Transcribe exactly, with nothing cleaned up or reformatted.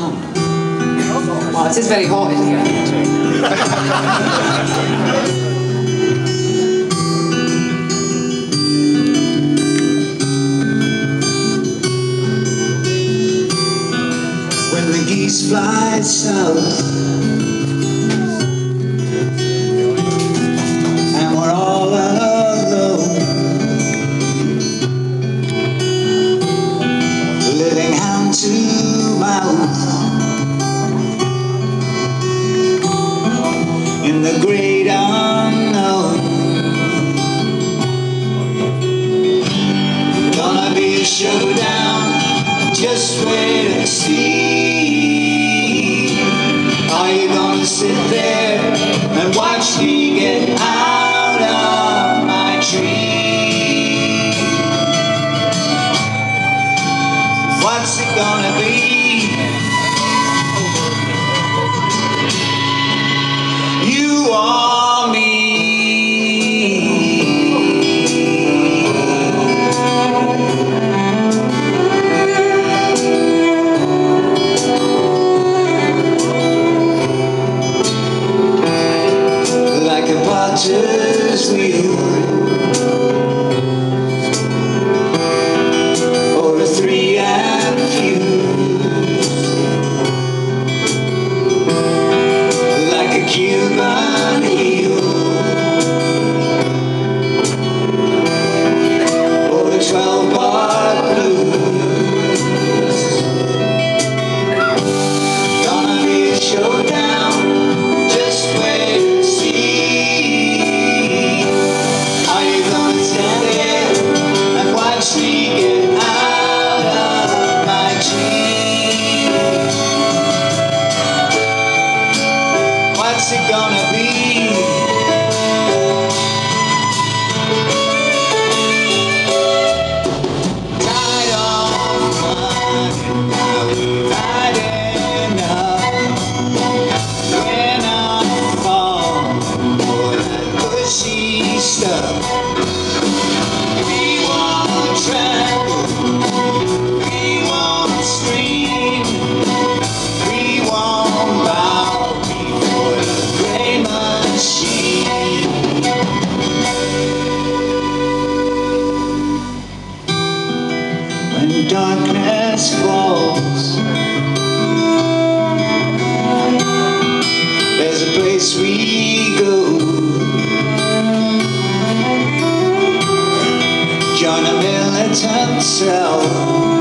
Well, it is very hot, isn't it? When the geese fly south and we're all alone, living hand to mouth in the great unknown. Gonna be a showdown, just wait and see. Are you gonna sit there and watch me get out of my tree? What's it gonna be? You or me? Like a potter's wheel or a three and fuse, like a Cuban heel or a twelve bar blues. Gonna be a showdown, just wait and see. Are you gonna stand there and watch me get out of my tree? What's it gonna be? Tied on money, now we've had enough. When I fall for that pushy stuff, we won't tremble, we won't scream, we won't bow before the gray machine. When darkness falls, there's a place we go. Join a militant cell.